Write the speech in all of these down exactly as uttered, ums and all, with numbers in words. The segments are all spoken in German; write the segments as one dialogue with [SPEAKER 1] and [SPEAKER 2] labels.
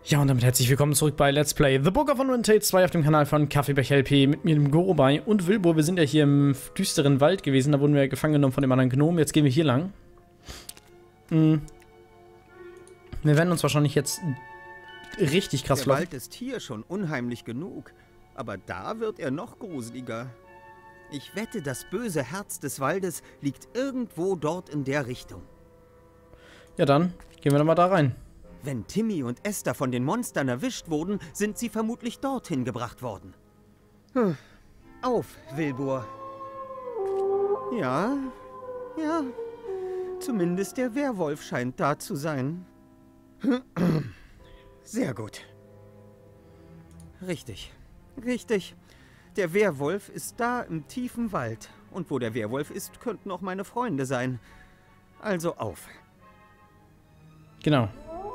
[SPEAKER 1] Ja, und damit herzlich willkommen zurück bei Let's Play The Book of Unwritten zwei auf dem Kanal von Kaffeebecher L P mit mir, dem Gorobei und Wilbur. Wir sind ja hier im düsteren Wald gewesen, da wurden wir gefangen genommen von dem anderen Gnom. Jetzt gehen wir hier lang. Hm. Wir werden uns wahrscheinlich jetzt richtig krass
[SPEAKER 2] Der Wald ist hier schon unheimlich genug, aber da wird er noch gruseliger. Ich wette, das böse Herz des Waldes liegt irgendwo dort in der Richtung.
[SPEAKER 1] Ja, dann gehen wir doch mal da rein.
[SPEAKER 2] Wenn Timmy und Esther von den Monstern erwischt wurden, sind sie vermutlich dorthin gebracht worden. Hm. Auf, Wilbur. Ja, ja. Zumindest der Werwolf scheint da zu sein. Sehr gut. Richtig, richtig. Der Werwolf ist da im tiefen Wald. Und wo der Werwolf ist, könnten auch meine Freunde sein. Also auf.
[SPEAKER 1] Genau.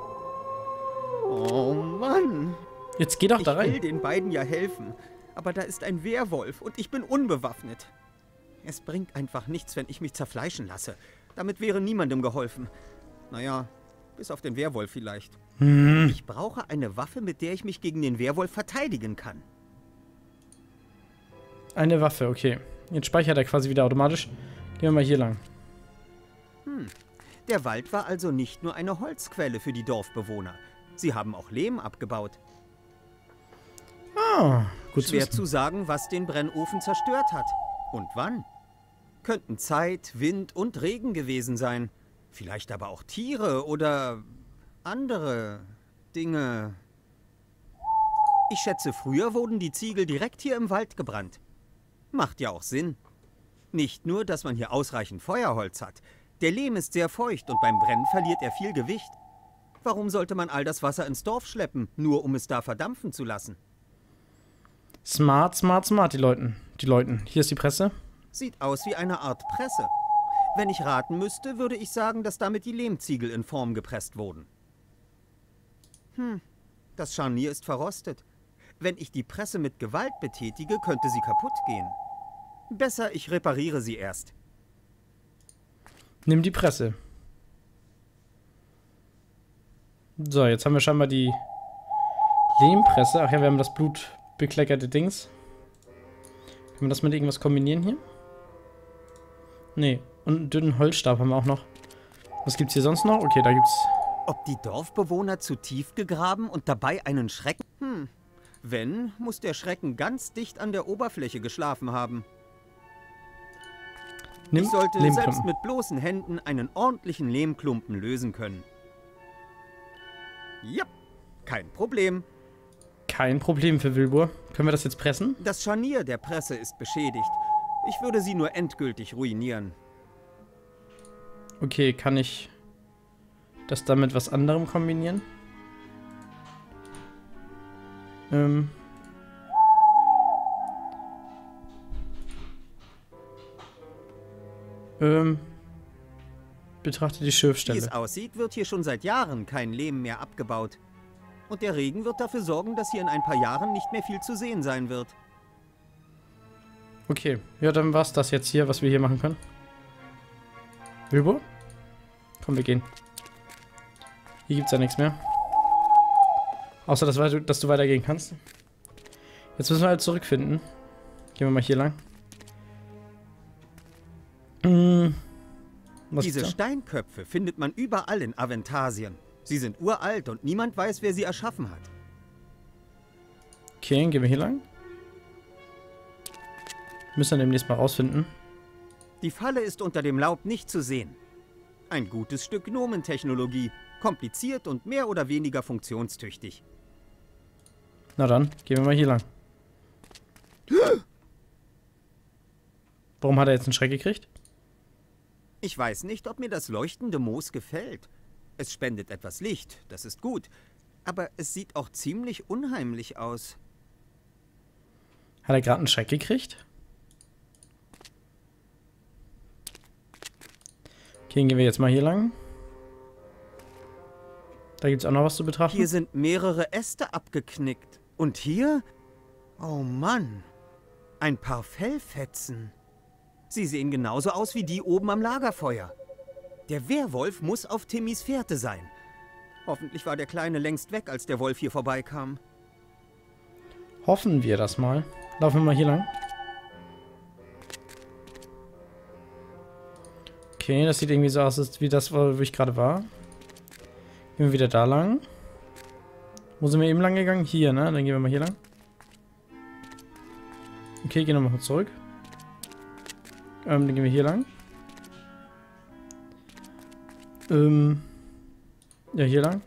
[SPEAKER 2] Oh Mann.
[SPEAKER 1] Jetzt geh doch da rein.
[SPEAKER 2] Ich will den beiden ja helfen, aber da ist ein Werwolf und ich bin unbewaffnet. Es bringt einfach nichts, wenn ich mich zerfleischen lasse. Damit wäre niemandem geholfen. Naja, bis auf den Werwolf vielleicht.
[SPEAKER 1] Hm.
[SPEAKER 2] Ich brauche eine Waffe, mit der ich mich gegen den Werwolf verteidigen kann.
[SPEAKER 1] Eine Waffe, okay. Jetzt speichert er quasi wieder automatisch. Gehen wir mal hier lang.
[SPEAKER 2] Hm. Der Wald war also nicht nur eine Holzquelle für die Dorfbewohner. Sie haben auch Lehm abgebaut.
[SPEAKER 1] Ah, gut zu
[SPEAKER 2] Schwer
[SPEAKER 1] wissen.
[SPEAKER 2] zu sagen, was den Brennofen zerstört hat. Und wann. Könnten Zeit, Wind und Regen gewesen sein. Vielleicht aber auch Tiere oder andere Dinge. Ich schätze, früher wurden die Ziegel direkt hier im Wald gebrannt. Macht ja auch Sinn. Nicht nur, dass man hier ausreichend Feuerholz hat. Der Lehm ist sehr feucht und beim Brennen verliert er viel Gewicht. Warum sollte man all das Wasser ins Dorf schleppen, nur um es da verdampfen zu lassen?
[SPEAKER 1] Smart, smart, smart, die Leuten. Die Leuten. Hier ist die Presse.
[SPEAKER 2] Sieht aus wie eine Art Presse. Wenn ich raten müsste, würde ich sagen, dass damit die Lehmziegel in Form gepresst wurden. Hm, das Scharnier ist verrostet. Wenn ich die Presse mit Gewalt betätige, könnte sie kaputt gehen. Besser, ich repariere sie erst.
[SPEAKER 1] Nimm die Presse. So, jetzt haben wir scheinbar die Lehmpresse. Ach ja, wir haben das blutbekleckerte Dings. Können wir das mit irgendwas kombinieren hier? Nee. Und einen dünnen Holzstab haben wir auch noch. Was gibt's hier sonst noch? Okay, da gibt's...
[SPEAKER 2] Ob die Dorfbewohner zu tief gegraben und dabei einen Schrecken... Hm. Wenn, muss der Schrecken ganz dicht an der Oberfläche geschlafen haben.
[SPEAKER 1] Nimm
[SPEAKER 2] Ich sollte
[SPEAKER 1] Lehmklumpen.
[SPEAKER 2] selbst mit bloßen Händen einen ordentlichen Lehmklumpen lösen können. Ja, kein Problem.
[SPEAKER 1] Kein Problem für Wilbur. Können wir das jetzt pressen?
[SPEAKER 2] Das Scharnier der Presse ist beschädigt. Ich würde sie nur endgültig ruinieren.
[SPEAKER 1] Okay, kann ich das dann mit was anderem kombinieren? Ähm... Ähm... Betrachte die
[SPEAKER 2] Wie
[SPEAKER 1] Schürfstelle.
[SPEAKER 2] es aussieht, wird hier schon seit Jahren kein Lehm mehr abgebaut. Und der Regen wird dafür sorgen, dass hier in ein paar Jahren nicht mehr viel zu sehen sein wird.
[SPEAKER 1] Okay, ja, dann war's das jetzt hier, was wir hier machen können. Wilbur? Komm, wir gehen. Hier gibt's ja nichts mehr. Außer, dass, wei- dass du weitergehen kannst. Jetzt müssen wir halt zurückfinden. Gehen wir mal hier lang. Hm. Was
[SPEAKER 2] Diese
[SPEAKER 1] gibt's da?
[SPEAKER 2] Steinköpfe findet man überall in Aventasien. Sie sind uralt und niemand weiß, wer sie erschaffen hat.
[SPEAKER 1] Okay, gehen wir hier lang. Müssen wir demnächst mal rausfinden.
[SPEAKER 2] Die Falle ist unter dem Laub nicht zu sehen. Ein gutes Stück Gnomentechnologie. Kompliziert und mehr oder weniger funktionstüchtig.
[SPEAKER 1] Na dann, gehen wir mal hier lang. Warum hat er jetzt einen Schreck gekriegt?
[SPEAKER 2] Ich weiß nicht, ob mir das leuchtende Moos gefällt. Es spendet etwas Licht, das ist gut. Aber es sieht auch ziemlich unheimlich aus.
[SPEAKER 1] Hat er gerade einen Schreck gekriegt? Okay, gehen wir jetzt mal hier lang. Da gibt es auch noch was zu betrachten.
[SPEAKER 2] Hier sind mehrere Äste abgeknickt. Und hier? Oh Mann. Ein paar Fellfetzen. Sie sehen genauso aus wie die oben am Lagerfeuer. Der Werwolf muss auf Timmys Fährte sein. Hoffentlich war der Kleine längst weg, als der Wolf hier vorbeikam.
[SPEAKER 1] Hoffen wir das mal. Laufen wir mal hier lang. Okay, das sieht irgendwie so aus, wie das, wo ich gerade war. Gehen wir wieder da lang. Wo sind wir eben lang gegangen? Hier, ne? Dann gehen wir mal hier lang. Okay, gehen wir mal zurück. Ähm, dann gehen wir hier lang. Ähm. Ja, hier lang.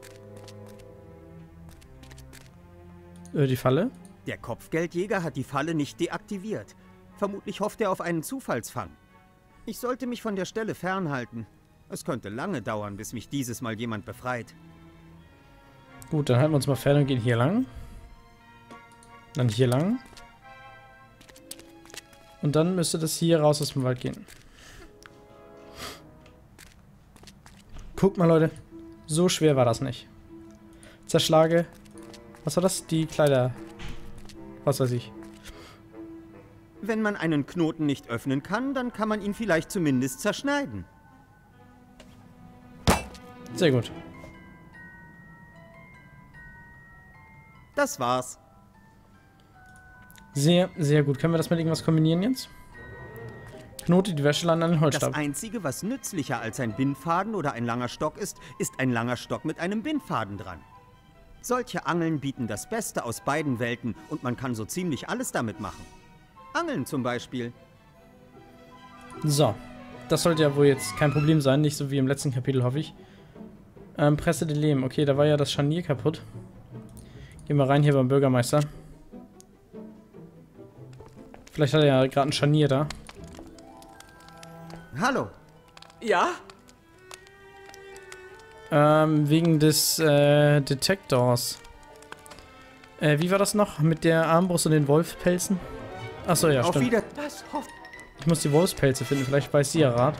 [SPEAKER 1] Äh, die Falle.
[SPEAKER 2] Der Kopfgeldjäger hat die Falle nicht deaktiviert. Vermutlich hofft er auf einen Zufallsfang. Ich sollte mich von der Stelle fernhalten. Es könnte lange dauern, bis mich dieses Mal jemand befreit.
[SPEAKER 1] Gut, dann halten wir uns mal fern und gehen hier lang. Dann hier lang. Und dann müsste das hier raus aus dem Wald gehen. Guckt mal, Leute. So schwer war das nicht. Zerschlage. Was war das? Die Kleider. Was weiß ich.
[SPEAKER 2] Wenn man einen Knoten nicht öffnen kann, dann kann man ihn vielleicht zumindest zerschneiden.
[SPEAKER 1] Sehr gut.
[SPEAKER 2] Das war's.
[SPEAKER 1] Sehr, sehr gut. Können wir das mit irgendwas kombinieren jetzt? Knote die Wäscheleine an den Holzstab.
[SPEAKER 2] Das Einzige, was nützlicher als ein Bindfaden oder ein langer Stock ist, ist ein langer Stock mit einem Bindfaden dran. Solche Angeln bieten das Beste aus beiden Welten und man kann so ziemlich alles damit machen. Angeln zum Beispiel.
[SPEAKER 1] So. Das sollte ja wohl jetzt kein Problem sein. Nicht so wie im letzten Kapitel, hoffe ich. Ähm, Presse de Lehm. Okay, da war ja das Scharnier kaputt. Gehen wir rein hier beim Bürgermeister. Vielleicht hat er ja gerade ein Scharnier da.
[SPEAKER 2] Hallo.
[SPEAKER 3] Ja?
[SPEAKER 1] Ähm, wegen des äh, Detektors. Äh, wie war das noch? Mit der Armbrust und den Wolfspelzen? Achso, ja,
[SPEAKER 2] Auf
[SPEAKER 1] stimmt.
[SPEAKER 2] Wieder
[SPEAKER 3] Das hofft.
[SPEAKER 1] Ich muss die Wolfspelze finden. Vielleicht weiß sie ja Rat.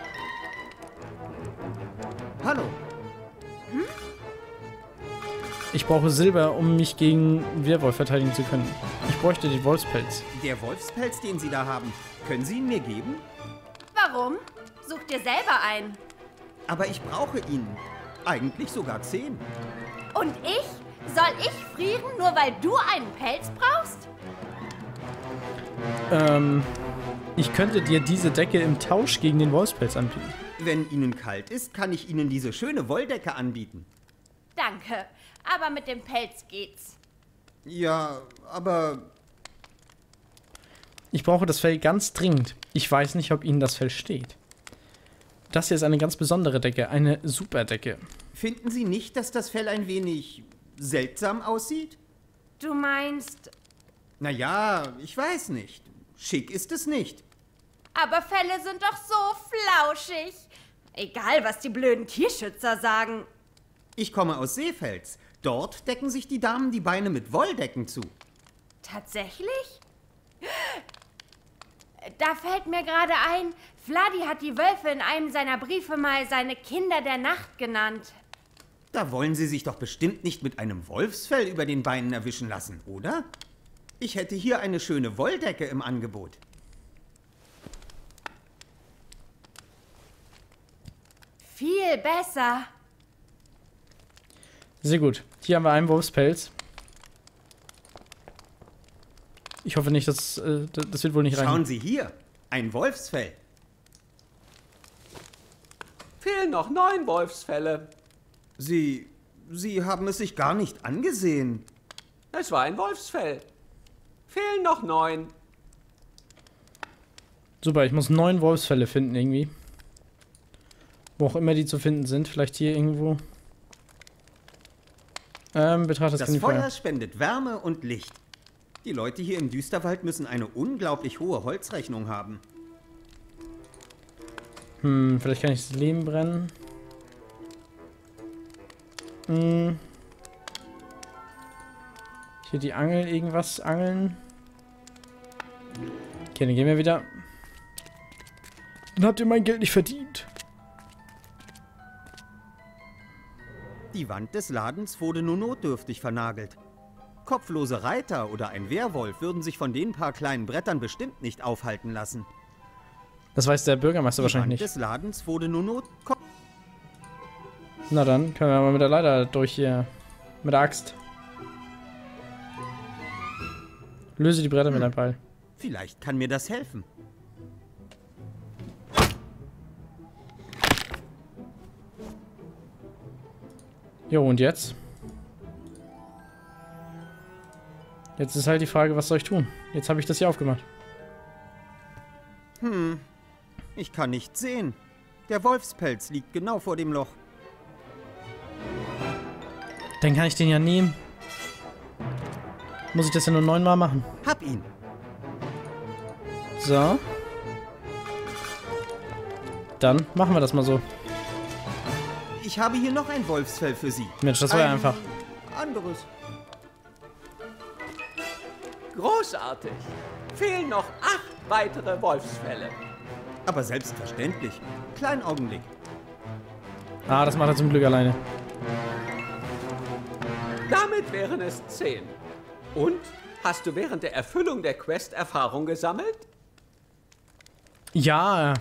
[SPEAKER 2] Hallo.
[SPEAKER 1] Ich brauche Silber, um mich gegen Werwolf verteidigen zu können. Ich bräuchte den Wolfspelz.
[SPEAKER 2] Der Wolfspelz, den Sie da haben, können Sie ihn mir geben?
[SPEAKER 4] Warum? Such dir selber einen.
[SPEAKER 2] Aber ich brauche ihn. Eigentlich sogar zehn.
[SPEAKER 4] Und ich? Soll ich frieren, nur weil du einen Pelz brauchst?
[SPEAKER 1] Ähm, ich könnte dir diese Decke im Tausch gegen den Wolfspelz anbieten.
[SPEAKER 2] Wenn Ihnen kalt ist, kann ich Ihnen diese schöne Wolldecke anbieten.
[SPEAKER 4] Danke, aber mit dem Pelz geht's.
[SPEAKER 2] Ja, aber...
[SPEAKER 1] Ich brauche das Fell ganz dringend. Ich weiß nicht, ob Ihnen das Fell steht. Das hier ist eine ganz besondere Decke, eine Superdecke.
[SPEAKER 2] Finden Sie nicht, dass das Fell ein wenig seltsam aussieht?
[SPEAKER 4] Du meinst,
[SPEAKER 2] Naja, ich weiß nicht. Schick ist es nicht.
[SPEAKER 4] aber Felle sind doch so flauschig. Egal, was die blöden Tierschützer sagen.
[SPEAKER 2] Ich komme aus Seefels. Dort decken sich die Damen die Beine mit Wolldecken zu.
[SPEAKER 4] Tatsächlich? Da fällt mir gerade ein, Vladi hat die Wölfe in einem seiner Briefe mal seine Kinder der Nacht genannt.
[SPEAKER 2] Da wollen Sie sich doch bestimmt nicht mit einem Wolfsfell über den Beinen erwischen lassen, oder? Ich hätte hier eine schöne Wolldecke im Angebot.
[SPEAKER 4] Viel besser.
[SPEAKER 1] Sehr gut. Hier haben wir einen Wolfspelz. Ich hoffe nicht, dass äh, das wird wohl nicht rein.
[SPEAKER 2] Schauen Sie hier, ein Wolfsfell.
[SPEAKER 3] Fehlen noch neun Wolfsfälle.
[SPEAKER 2] Sie, Sie haben es sich gar nicht angesehen.
[SPEAKER 3] Es war ein Wolfsfell. Fehlen noch neun.
[SPEAKER 1] Super, ich muss neun Wolfsfälle finden irgendwie. Wo auch immer die zu finden sind. Vielleicht hier irgendwo. Ähm, betrachte das,
[SPEAKER 2] Das
[SPEAKER 1] Kaminfeuer.
[SPEAKER 2] Feuer spendet Wärme und Licht. Die Leute hier im Düsterwald müssen eine unglaublich hohe Holzrechnung haben.
[SPEAKER 1] Hm, vielleicht kann ich das Lehm brennen. Hm. Hier die Angel, irgendwas angeln. Okay, dann gehen wir wieder. Dann habt ihr mein Geld nicht verdient.
[SPEAKER 2] Die Wand des Ladens wurde nur notdürftig vernagelt. Kopflose Reiter oder ein Werwolf würden sich von den paar kleinen Brettern bestimmt nicht aufhalten lassen.
[SPEAKER 1] Das weiß der Bürgermeister
[SPEAKER 2] Die Wand
[SPEAKER 1] wahrscheinlich nicht.
[SPEAKER 2] des Ladens wurde nur not... Ko
[SPEAKER 1] Na dann, können wir mal mit der Leiter durch hier. Mit der Axt. Löse die Bretter hm. mit einem Pfeil.
[SPEAKER 2] Vielleicht kann mir das helfen.
[SPEAKER 1] Jo, und jetzt? Jetzt ist halt die Frage, was soll ich tun? Jetzt habe ich das hier aufgemacht.
[SPEAKER 2] Hm, ich kann nichts sehen. Der Wolfspelz liegt genau vor dem Loch.
[SPEAKER 1] Dann kann ich den ja nehmen. Muss ich das ja nur neunmal machen.
[SPEAKER 2] Hab ihn.
[SPEAKER 1] So. Dann machen wir das mal so.
[SPEAKER 2] Ich habe hier noch ein Wolfsfell für Sie.
[SPEAKER 1] Mensch, das war ja einfach.
[SPEAKER 2] Anderes.
[SPEAKER 3] Großartig. Fehlen noch acht weitere Wolfsfelle.
[SPEAKER 2] Aber selbstverständlich. Kleinen Augenblick.
[SPEAKER 1] Ah, das macht er zum Glück alleine.
[SPEAKER 3] Damit wären es zehn. Und? Hast du während der Erfüllung der Quest Erfahrung gesammelt?
[SPEAKER 1] Ja.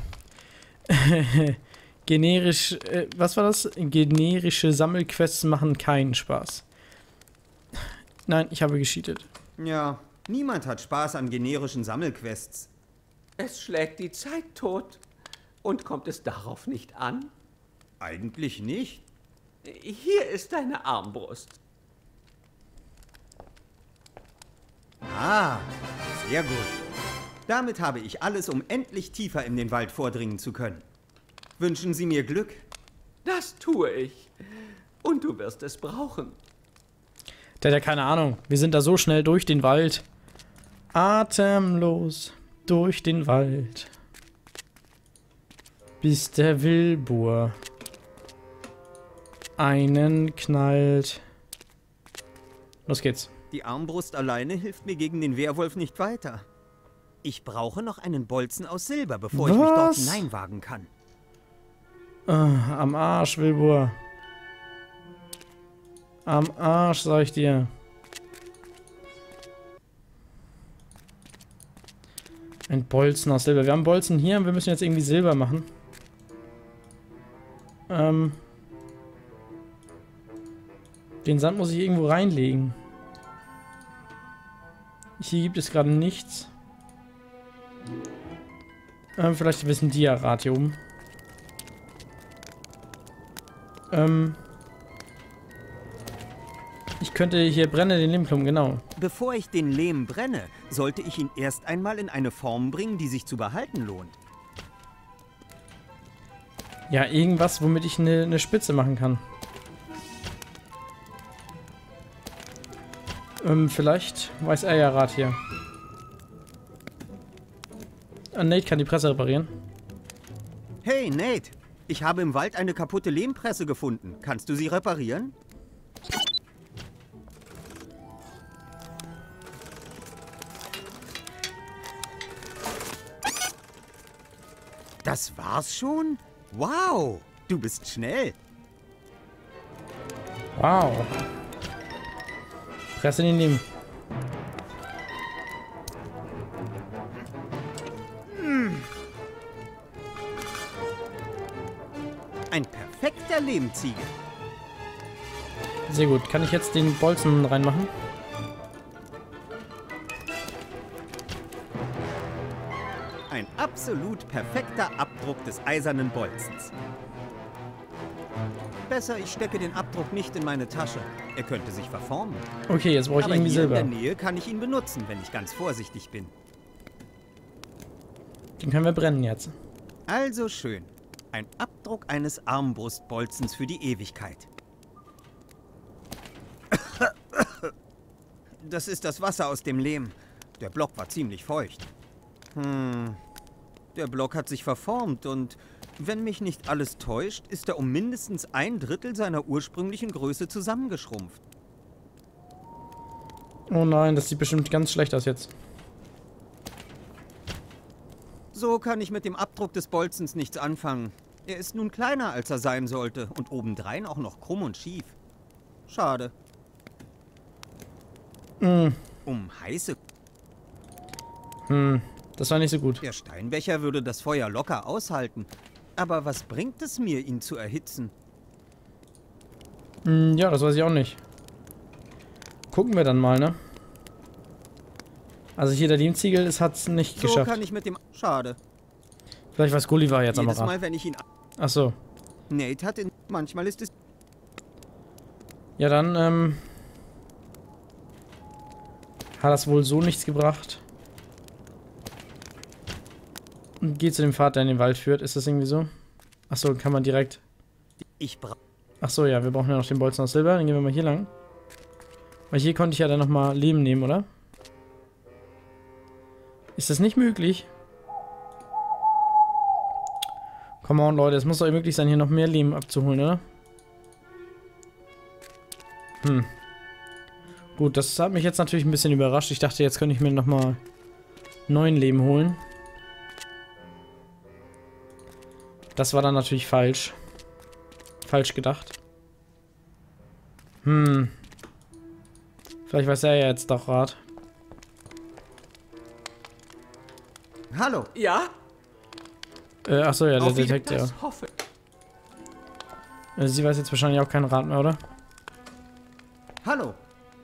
[SPEAKER 1] Generisch, äh, was war das? Generische Sammelquests machen keinen Spaß. Nein, ich habe gescheatet.
[SPEAKER 2] Ja, niemand hat Spaß an generischen Sammelquests.
[SPEAKER 3] Es schlägt die Zeit tot. Und kommt es darauf nicht an?
[SPEAKER 2] Eigentlich nicht.
[SPEAKER 3] Hier ist deine Armbrust.
[SPEAKER 2] Ah, sehr gut. Damit habe ich alles, um endlich tiefer in den Wald vordringen zu können. Wünschen Sie mir Glück?
[SPEAKER 3] Das tue ich. Und du wirst es brauchen.
[SPEAKER 1] Der hat ja keine Ahnung. Wir sind da so schnell durch den Wald. Atemlos durch den Wald. Bis der Wilbur einen knallt. Los geht's.
[SPEAKER 2] Die Armbrust alleine hilft mir gegen den Werwolf nicht weiter. Ich brauche noch einen Bolzen aus Silber, bevor
[SPEAKER 1] Was?
[SPEAKER 2] ich mich dort hineinwagen kann.
[SPEAKER 1] Ah, am Arsch, Wilbur. Am Arsch, sag ich dir. Ein Bolzen aus Silber. Wir haben Bolzen hier und wir müssen jetzt irgendwie Silber machen. Ähm. Den Sand muss ich irgendwo reinlegen. Hier gibt es gerade nichts. Ähm, vielleicht ein bisschen Dia-Rad hier oben. Ähm. Ich könnte hier brennen den Lehmklumpen, genau.
[SPEAKER 2] Bevor ich den Lehm brenne, sollte ich ihn erst einmal in eine Form bringen, die sich zu behalten lohnt.
[SPEAKER 1] Ja, irgendwas, womit ich eine, eine Spitze machen kann. Ähm, vielleicht weiß er ja Rat hier. Ah, Nate kann die Presse reparieren.
[SPEAKER 2] Hey, Nate. Ich habe im Wald eine kaputte Lehmpresse gefunden. Kannst du sie reparieren? Das war's schon? Wow, du bist schnell.
[SPEAKER 1] Wow. Presse in den Lehm.
[SPEAKER 2] Ein perfekter Lehmziegel.
[SPEAKER 1] Sehr gut. Kann ich jetzt den Bolzen reinmachen?
[SPEAKER 2] Ein absolut perfekter Abdruck des eisernen Bolzens. Besser, ich stecke den Abdruck nicht in meine Tasche. Er könnte sich verformen.
[SPEAKER 1] Okay, jetzt brauche ich
[SPEAKER 2] Aber
[SPEAKER 1] irgendwie
[SPEAKER 2] hier
[SPEAKER 1] Silber.
[SPEAKER 2] in der Nähe kann ich ihn benutzen, wenn ich ganz vorsichtig bin.
[SPEAKER 1] Den können wir brennen jetzt.
[SPEAKER 2] Also schön. Ein Abdruck eines Armbrustbolzens für die Ewigkeit. Das ist das Wasser aus dem Lehm. Der Block war ziemlich feucht. Hm. Der Block hat sich verformt und, wenn mich nicht alles täuscht, ist er um mindestens ein Drittel seiner ursprünglichen Größe zusammengeschrumpft.
[SPEAKER 1] Oh nein, das sieht bestimmt ganz schlecht aus jetzt.
[SPEAKER 2] So kann ich mit dem Abdruck des Bolzens nichts anfangen. Er ist nun kleiner, als er sein sollte und obendrein auch noch krumm und schief. Schade.
[SPEAKER 1] Hm.
[SPEAKER 2] Um heiße...
[SPEAKER 1] Hm, das war nicht so gut.
[SPEAKER 2] Der Steinbecher würde das Feuer locker aushalten. Aber was bringt es mir, ihn zu erhitzen?
[SPEAKER 1] Hm, ja, das weiß ich auch nicht. Gucken wir dann mal, ne? Also hier der Lehmziegel, es hat's nicht
[SPEAKER 2] So
[SPEAKER 1] geschafft.
[SPEAKER 2] kann ich mit dem... Schade.
[SPEAKER 1] Vielleicht weiß Gulliver jetzt am
[SPEAKER 2] Jedes
[SPEAKER 1] Rad.
[SPEAKER 2] Mal, wenn ich ihn...
[SPEAKER 1] Ach so.
[SPEAKER 2] Nate hat in... Manchmal ist es...
[SPEAKER 1] Ja, dann, ähm... hat das wohl so nichts gebracht. Und geht zu dem Pfad, der in den Wald führt. Ist das irgendwie so? Ach so, kann man direkt...
[SPEAKER 2] Ich bra...
[SPEAKER 1] Ach so, ja, wir brauchen ja noch den Bolzen aus Silber. Dann gehen wir mal hier lang. Weil hier konnte ich ja dann nochmal Lehm nehmen, oder? Ist das nicht möglich? Come on, Leute. Es muss doch möglich sein, hier noch mehr Lehm abzuholen, oder? Hm. Gut, das hat mich jetzt natürlich ein bisschen überrascht. Ich dachte, jetzt könnte ich mir nochmal neuen Lehm holen. Das war dann natürlich falsch. Falsch gedacht. Hm. Vielleicht weiß er ja jetzt doch Rat.
[SPEAKER 2] Hallo.
[SPEAKER 3] Ja?
[SPEAKER 1] Äh, achso, ja, der
[SPEAKER 3] Auf jeden-
[SPEAKER 1] Detektor.
[SPEAKER 3] Das hoffe ich.
[SPEAKER 1] Also sie weiß jetzt wahrscheinlich auch keinen Rat mehr, oder?
[SPEAKER 2] Hallo.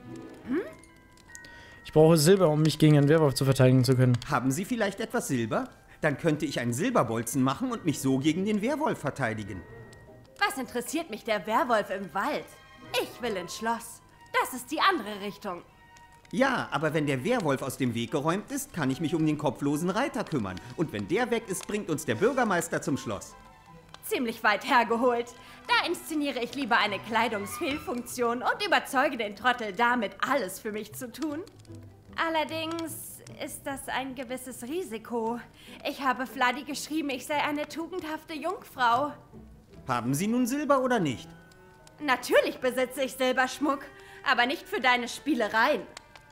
[SPEAKER 1] Ich brauche Silber, um mich gegen einen Werwolf zu verteidigen zu können.
[SPEAKER 2] Haben Sie vielleicht etwas Silber? Dann könnte ich einen Silberbolzen machen und mich so gegen den Werwolf verteidigen.
[SPEAKER 4] Was interessiert mich der Werwolf im Wald? Ich will ins Schloss. Das ist die andere Richtung.
[SPEAKER 2] Ja, aber wenn der Werwolf aus dem Weg geräumt ist, kann ich mich um den kopflosen Reiter kümmern. Und wenn der weg ist, bringt uns der Bürgermeister zum Schloss.
[SPEAKER 4] Ziemlich weit hergeholt. Da inszeniere ich lieber eine Kleidungsfehlfunktion und überzeuge den Trottel damit, alles für mich zu tun. Allerdings ist das ein gewisses Risiko. Ich habe Vladi geschrieben, ich sei eine tugendhafte Jungfrau.
[SPEAKER 2] Haben Sie nun Silber oder nicht?
[SPEAKER 4] Natürlich besitze ich Silberschmuck, aber nicht für deine Spielereien.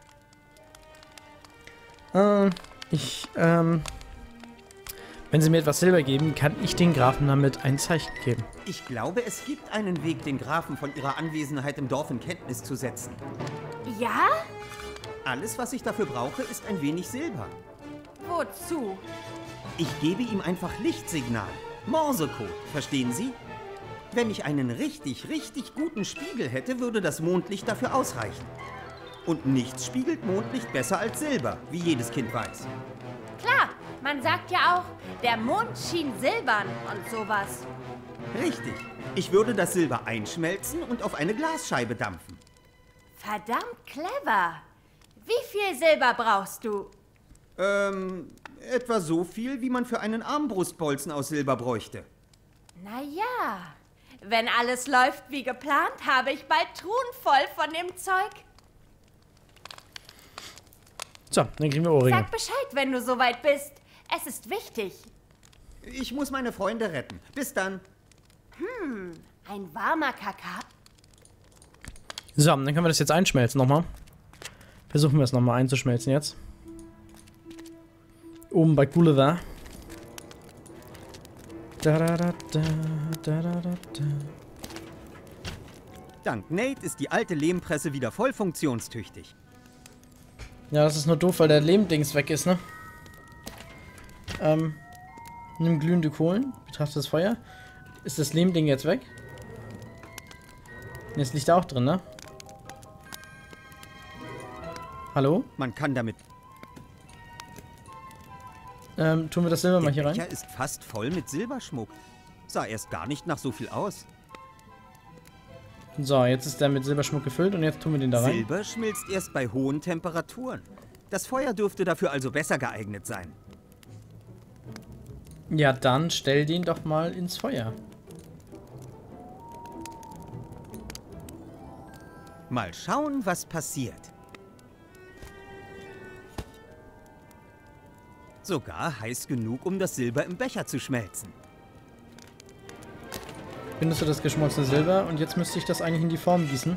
[SPEAKER 1] Äh, ich, ähm... Wenn Sie mir etwas Silber geben, kann ich den Grafen damit ein Zeichen geben.
[SPEAKER 2] Ich glaube, es gibt einen Weg, den Grafen von Ihrer Anwesenheit im Dorf in Kenntnis zu setzen.
[SPEAKER 4] Ja?
[SPEAKER 2] Alles, was ich dafür brauche, ist ein wenig Silber.
[SPEAKER 4] Wozu?
[SPEAKER 2] Ich gebe ihm einfach Lichtsignal. Morsecode, verstehen Sie? Wenn ich einen richtig, richtig guten Spiegel hätte, würde das Mondlicht dafür ausreichen. Und nichts spiegelt Mondlicht besser als Silber, wie jedes Kind weiß.
[SPEAKER 4] Klar, man sagt ja auch, der Mond schien silbern und sowas.
[SPEAKER 2] Richtig. Ich würde das Silber einschmelzen und auf eine Glasscheibe dampfen.
[SPEAKER 4] Verdammt clever. Wie viel Silber brauchst du?
[SPEAKER 2] Ähm, etwa so viel, wie man für einen Armbrustbolzen aus Silber bräuchte.
[SPEAKER 4] Naja, wenn alles läuft wie geplant, habe ich bald Truhen voll von dem Zeug.
[SPEAKER 1] So, dann kriegen wir Ohrringe.
[SPEAKER 4] Sag Bescheid, wenn du soweit bist. Es ist wichtig.
[SPEAKER 2] Ich muss meine Freunde retten. Bis dann.
[SPEAKER 4] Hm, ein warmer Kakao.
[SPEAKER 1] So, dann können wir das jetzt einschmelzen nochmal. Versuchen wir es nochmal einzuschmelzen jetzt. Oben bei Gulliver. Da, da, da, da, da, da, da.
[SPEAKER 2] Dank Nate ist die alte Lehmpresse wieder voll funktionstüchtig.
[SPEAKER 1] Ja, das ist nur doof, weil der Lehmdings weg ist, ne? Ähm, nimm glühende Kohlen, betrachte das Feuer. Ist das Lehmding jetzt weg? Jetzt liegt da auch drin, ne? Hallo?
[SPEAKER 2] Man kann damit...
[SPEAKER 1] Ähm, tun wir das Silber mal hier
[SPEAKER 2] Der
[SPEAKER 1] rein?
[SPEAKER 2] Becher ist fast voll mit Silberschmuck. Sah erst gar nicht nach so viel aus.
[SPEAKER 1] So, jetzt ist der mit Silberschmuck gefüllt und jetzt tun wir den da rein.
[SPEAKER 2] Silber schmilzt erst bei hohen Temperaturen. Das Feuer dürfte dafür also besser geeignet sein.
[SPEAKER 1] Ja, dann stell den doch mal ins Feuer.
[SPEAKER 2] Mal schauen, was passiert. Sogar heiß genug, um das Silber im Becher zu schmelzen.
[SPEAKER 1] Findest du das geschmolzene Silber? Und jetzt müsste ich das eigentlich in die Form gießen.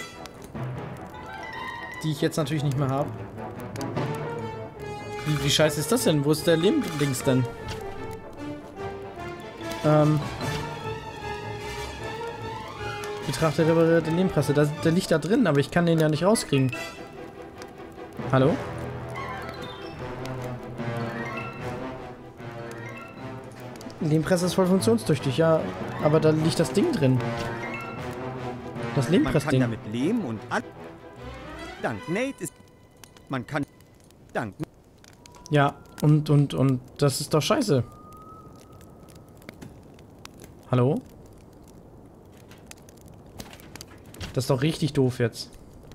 [SPEAKER 1] Die ich jetzt natürlich nicht mehr habe. Wie, wie scheiße ist das denn? Wo ist der Lehmdings denn? Ähm. Betrachte reparierte Lehmpresse. Da, der liegt da drin, aber ich kann den ja nicht rauskriegen. Hallo? Lehmpresse ist voll funktionstüchtig, ja. Aber da liegt das Ding drin. Das
[SPEAKER 2] Man kann
[SPEAKER 1] Lehmpressding.
[SPEAKER 2] damit Lehm und an... Dank Nate ist... Man kann... Dank...
[SPEAKER 1] Ja, und, und, und, das ist doch scheiße. Hallo? Das ist doch richtig doof jetzt.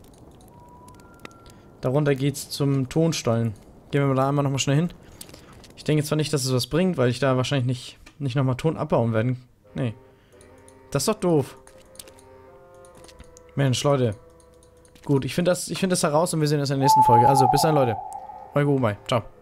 [SPEAKER 1] Darunter geht's zum Tonstollen. Gehen wir mal da einmal nochmal schnell hin. Ich denke zwar nicht, dass es was bringt, weil ich da wahrscheinlich nicht, nicht nochmal Ton abbauen werde. Nee. Das ist doch doof. Mensch, Leute. Gut, ich finde das, ich find das heraus und wir sehen uns in der nächsten Folge. Also, bis dann, Leute. Euer Gurumai. Ciao.